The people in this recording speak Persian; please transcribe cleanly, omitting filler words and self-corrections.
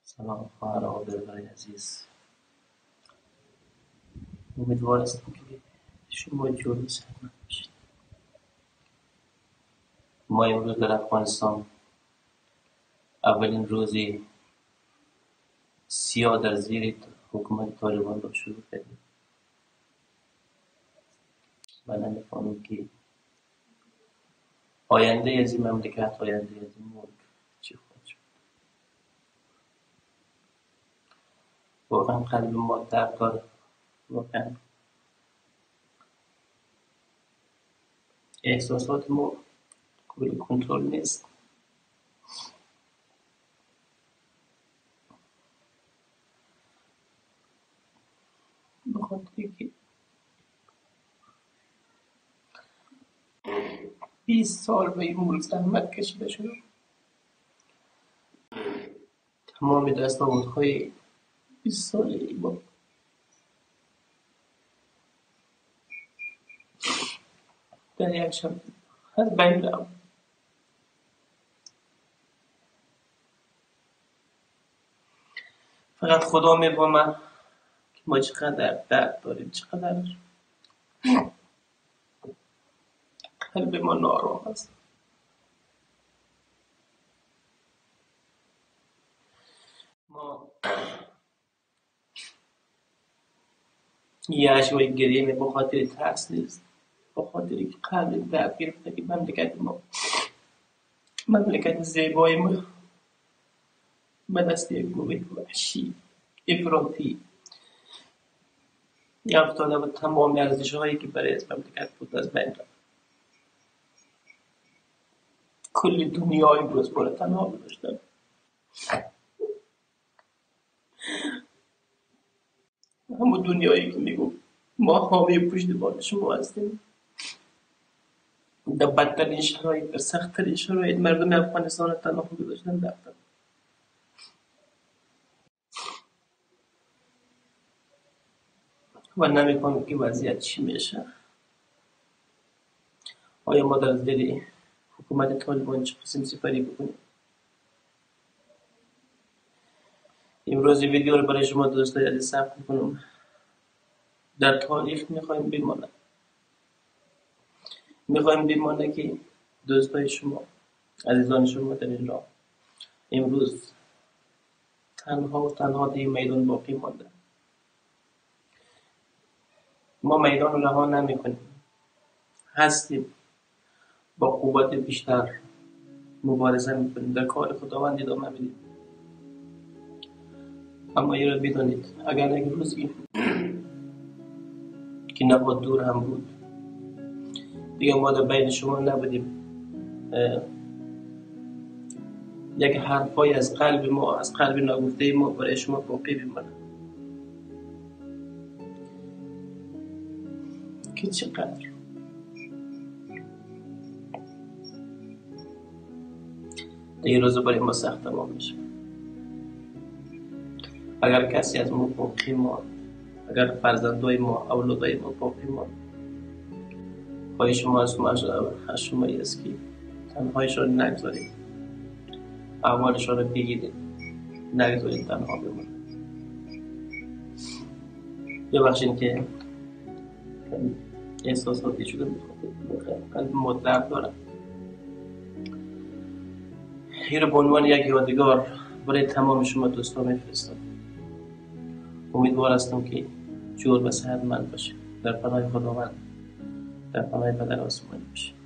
سلام خواهران و برادرای عزیز. امیدوار هستم که شما جور و سلامت باشید. ما امروز در افغانستان اولین روزی سیاه در زیر حکومت طالبان را شروع کردیم. من نمی‌فهمم که آینده از این مملکت، آینده از این ملک چی خواهد شد. واقعا قلب ما درد داره. واقعا احساسات ما قابل کنترل نیست. بخاطر که 20 سال به این ملک زحمت کشیده شده. تمام دستاوردهای 20 ساله با در یک شب از بین رفت. فقط خدا می‌فهمه که ما چقدر درد داریم، چقدر قلب ما ناآرام است. ما یه اشوای گریه می به خاطر ترس نیست، به خاطر که قلب درد گرفته که مملکت ما، مملکت زیبای ما به دست یک گروه وحشی افراطی افتاده و تمام ارزش‌هایی که برای از مملکت بود از بین رفت. کل دنیا امروز ما را تنها گذاشتن. همون دنیایی که میگو ما حامی پشتیبان شما هستیم، در بدترین شرایط، در سخت‌ترین شرایط مردم افغانستان را تنها گذاشتن رفتن. و نمی‌فهمیم که وضعیت چی میشه. آیا ما در زیر حکومت طالبان چه قسم سپری بکنیم؟ امروز ویدیو رو برای شما دوستای عزیز ثبت می‌کنم. در تاریخ می‌خوایم بمانه که دوستای شما، عزیزان شما در این راه امروز تنها و تنها در میدان باقی مانده. ما میدان رو رها نمی‌کنیم. هستیم، با قوت بیشتر مبارزه می‌کنیم، در کار خداوند ادامه میدیم. اما این را بدانید، اگر یک روزی که نبود دور هم بود، دیگه ما در بین شما نبودیم، یک حرفای از قلب ما، از قلب ناگفته ما برای شما باقی بمانه که چقدر این روز برای ما سخت تمام میشه. اگر کسی از ما باقی ماند، اگر فرزندای ما، اولادای ما باقی ماند، خواهی شما از شمایی است که تنهایشان نگذارید، احوالشان رو بگیرید، نگذارید تنها بمانند. ببخشید که احساساتی شده میخواد، قلب ما درد داره. این رو به عنوان یک یادگار برای تمام شما دوستان میفرستم. امیدوار هستم که جور و صحتمند باشید. در پناه خداوند، در پناه پدر آسمانی باشید.